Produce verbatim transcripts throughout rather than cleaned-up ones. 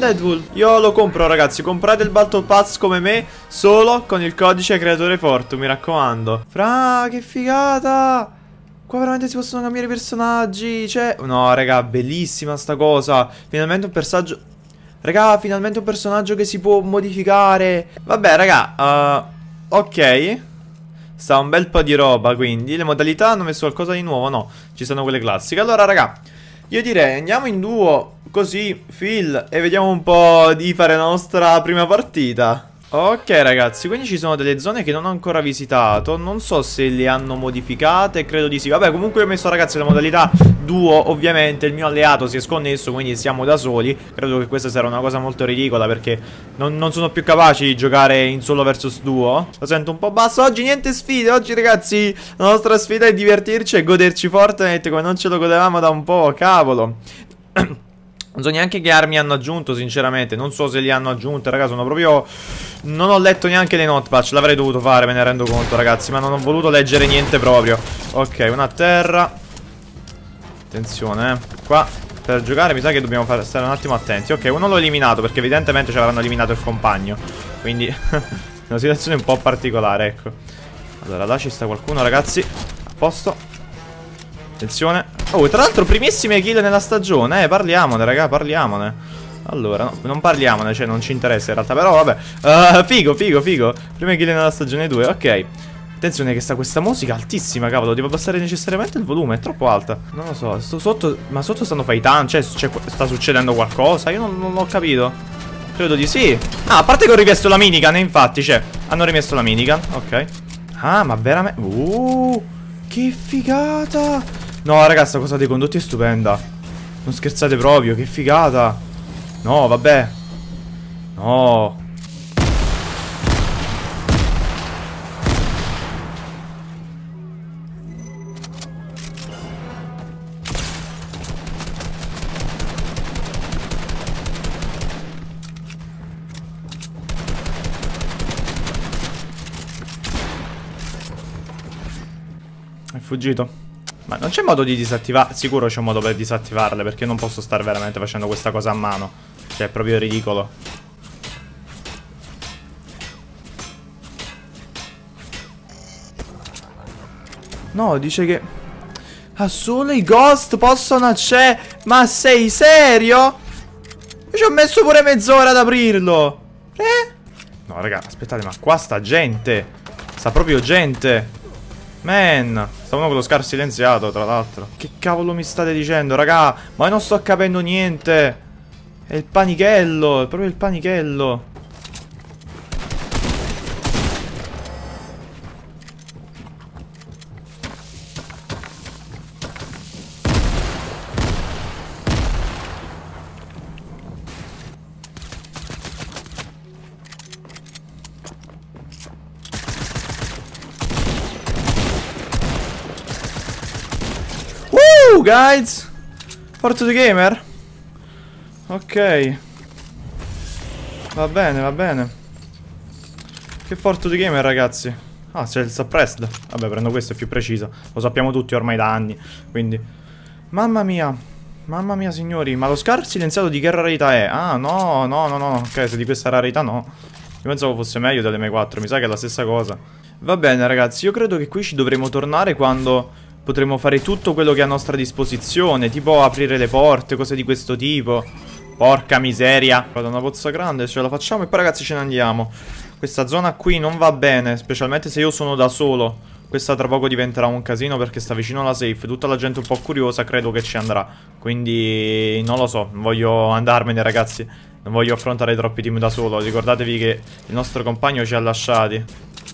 Deadpool. Io lo compro, ragazzi. Comprate il Battle Pass come me, solo con il codice creatore Fortu, mi raccomando. Fra, che figata! Qua veramente si possono cambiare i personaggi. Cioè, no, raga, bellissima sta cosa. Finalmente un personaggio... Raga, finalmente un personaggio che si può modificare. Vabbè, raga, uh, ok. Sta un bel po' di roba, quindi. Le modalità hanno messo qualcosa di nuovo? No, ci sono quelle classiche. Allora, raga, io direi andiamo in duo, così, Phil, e vediamo un po' di fare la nostra prima partita. Ok, ragazzi, quindi ci sono delle zone che non ho ancora visitato. Non so se le hanno modificate, credo di sì. Vabbè, comunque ho messo, ragazzi, la modalità duo. Ovviamente il mio alleato si è sconnesso, quindi siamo da soli. Credo che questa sarà una cosa molto ridicola, perché non, non sono più capaci di giocare in solo versus duo. Lo sento un po' basso. Oggi niente sfide. Oggi, ragazzi, la nostra sfida è divertirci e goderci Fortnite come non ce lo godevamo da un po', cavolo. Non so neanche che armi hanno aggiunto, sinceramente. Non so se li hanno aggiunte, raga. Sono proprio... Non ho letto neanche le not patch. L'avrei dovuto fare, me ne rendo conto, ragazzi. Ma non ho voluto leggere niente proprio. Ok, una a terra. Attenzione, eh. Qua, per giocare, mi sa che dobbiamo fare, stare un attimo attenti. Ok, uno l'ho eliminato, perché evidentemente ci avranno eliminato il compagno. Quindi, una situazione un po' particolare, ecco. Allora, là ci sta qualcuno, ragazzi. A posto. Attenzione. Oh, tra l'altro primissime kill nella stagione. Eh, parliamone, raga, parliamone. Allora, no, non parliamone, cioè non ci interessa in realtà. Però vabbè, uh, figo, figo, figo. Prime kill nella stagione due, ok. Attenzione che sta questa musica altissima, cavolo. Devo abbassare necessariamente il volume, è troppo alta. Non lo so, sto sotto. Ma sotto stanno fightando, cioè, cioè sta succedendo qualcosa. Io non, non ho capito. Credo di sì. Ah, a parte che ho rimesso la minigun, infatti, cioè, hanno rimesso la minigun, ok. Ah, ma veramente. Uh, che figata. No, raga, questa cosa dei condotti è stupenda. Non scherzate proprio, che figata. No, vabbè. No. È fuggito. Ma non c'è modo di disattivare? Sicuro c'è un modo per disattivarle, perché non posso stare veramente facendo questa cosa a mano. Cioè è proprio ridicolo. No, dice che... Ah, solo i ghost possono accedere. Ma sei serio? Io ci ho messo pure mezz'ora ad aprirlo. Eh? No, raga, aspettate, ma qua sta gente. Sta proprio gente. Man, sta uno con lo scar silenziato, tra l'altro. Che cavolo mi state dicendo, raga? Ma io non sto capendo niente. È il panichello, è proprio il panichello. Uh, guys, Fortu the Gamer. Ok. Va bene, va bene. Che Fortu the Gamer, ragazzi. Ah, c'è il suppressed. Vabbè, prendo questo, è più preciso. Lo sappiamo tutti ormai da anni. Quindi mamma mia. Mamma mia, signori. Ma lo scar silenziato di che rarità è? Ah, no, no, no, no. Ok, se di questa rarità no. Io pensavo fosse meglio delle M quattro. Mi sa che è la stessa cosa. Va bene, ragazzi. Io credo che qui ci dovremo tornare quando... potremo fare tutto quello che è a nostra disposizione. Tipo aprire le porte, cose di questo tipo. Porca miseria. Vado a una pozza grande, ce la facciamo e poi, ragazzi, ce ne andiamo. Questa zona qui non va bene, specialmente se io sono da solo. Questa tra poco diventerà un casino perché sta vicino alla safe. Tutta la gente un po' curiosa credo che ci andrà. Quindi non lo so, voglio andarmene, ragazzi. Non voglio affrontare troppi team da solo. Ricordatevi che il nostro compagno ci ha lasciati.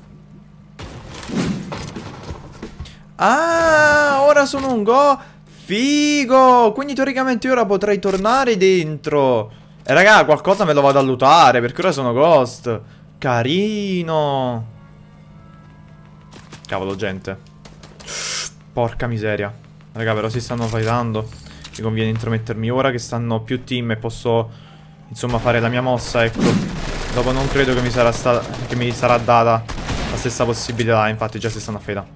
Ah, ora sono un go. Figo. Quindi teoricamente ora potrei tornare dentro. E raga, qualcosa me lo vado a lootare, perché ora sono ghost. Carino. Cavolo, gente. Porca miseria. Raga, però si stanno fightando. Mi conviene intromettermi ora che stanno più team e posso, insomma, fare la mia mossa, ecco. Dopo non credo che mi sarà stata, che mi sarà data la stessa possibilità. Infatti già si stanno fightando.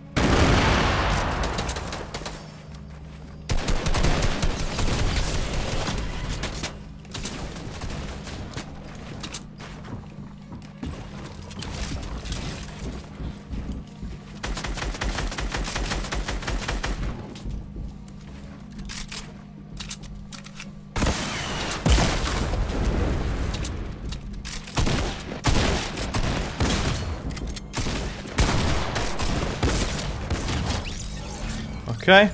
Ok.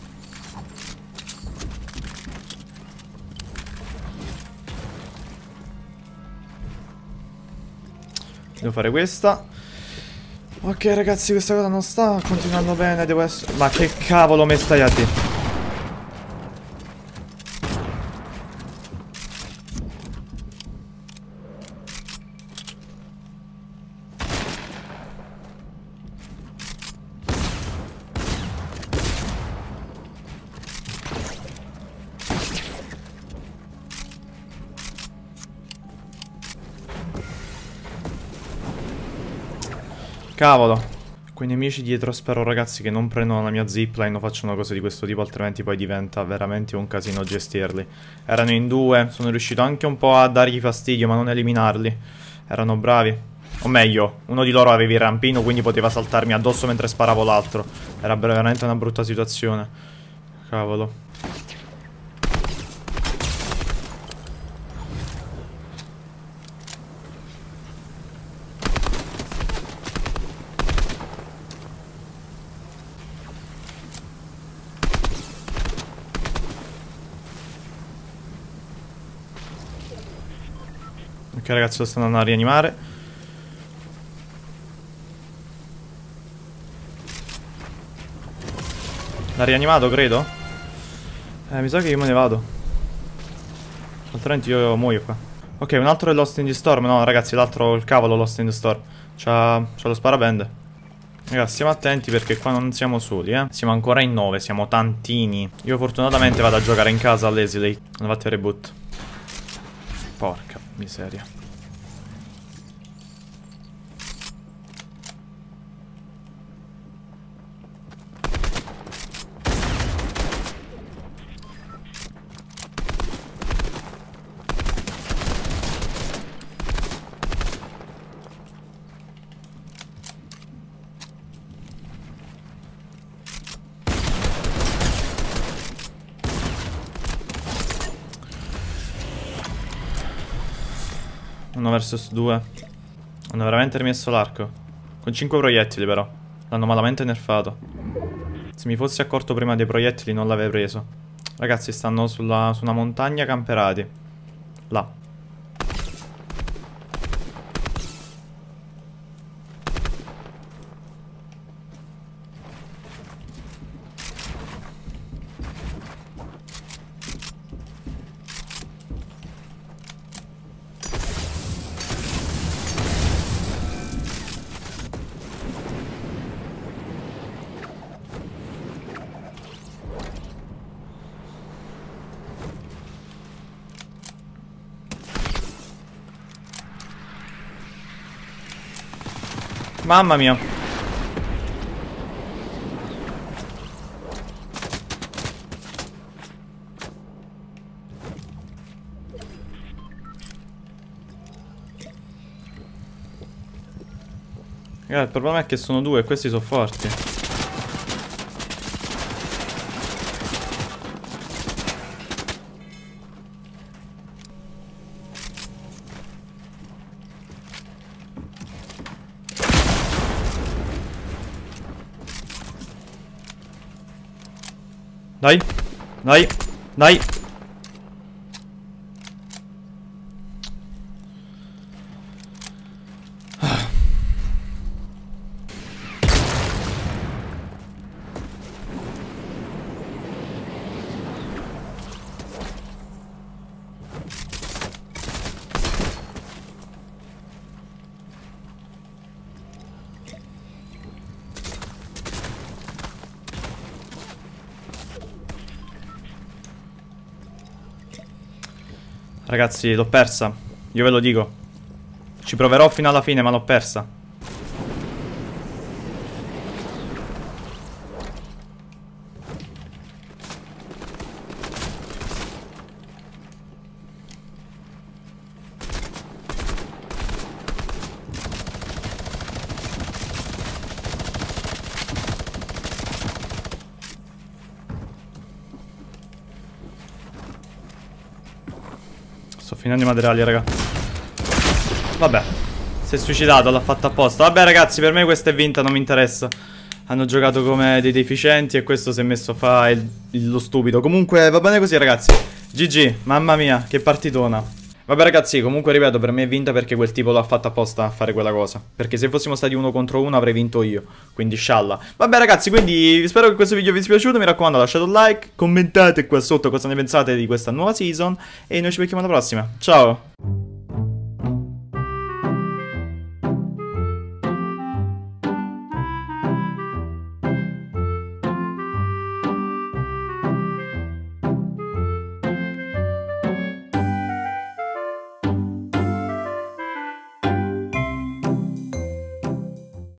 Devo fare questa. Ok ragazzi, questa cosa non sta continuando bene. Devo essere... Ma che cavolo mi stai a dire? Cavolo. Quei nemici dietro spero ragazzi che non prendono la mia zipline o facciano cose di questo tipo, altrimenti poi diventa veramente un casino gestirli. Erano in due, sono riuscito anche un po' a dargli fastidio ma non eliminarli. Erano bravi. O meglio, uno di loro aveva il rampino, quindi poteva saltarmi addosso mentre sparavo l'altro. Era veramente una brutta situazione. Cavolo. Ok ragazzi, lo stanno andando a rianimare. L'ha rianimato credo. Eh mi sa che io me ne vado, altrimenti io muoio qua. Ok, un altro è Lost in the Storm. No ragazzi, l'altro, il cavolo Lost in the Storm. C'ha lo sparabende. Ragazzi, stiamo attenti perché qua non siamo soli, eh. Siamo ancora in nove, siamo tantini. Io fortunatamente vado a giocare in casa all'Esley. Hanno fatto il reboot. Porca miseria. Uno versus due. Hanno veramente rimesso l'arco. Con cinque proiettili però. L'hanno malamente nerfato. Se mi fossi accorto prima dei proiettili non l'avrei preso. Ragazzi, stanno sulla, su una montagna camperati. Là. Mamma mia. Raga, il problema è che sono due e questi sono forti. Dai, dai, dai. Ragazzi, l'ho persa. Io ve lo dico. Ci proverò fino alla fine, ma l'ho persa. Sto finendo i materiali, raga. Vabbè, si è suicidato, l'ha fatta apposta. Vabbè ragazzi, per me questa è vinta, non mi interessa. hanno giocato come dei deficienti e questo si è messo a fare il- il- lo stupido. Comunque va bene così ragazzi. G G, mamma mia, che partitona. Vabbè ragazzi, comunque ripeto, per me è vinta perché quel tipo l'ha fatta apposta a fare quella cosa. Perché se fossimo stati uno contro uno avrei vinto io. Quindi scialla. Vabbè ragazzi, quindi spero che questo video vi sia piaciuto. Mi raccomando, lasciate un like, commentate qua sotto cosa ne pensate di questa nuova season. E noi ci becchiamo alla prossima. Ciao!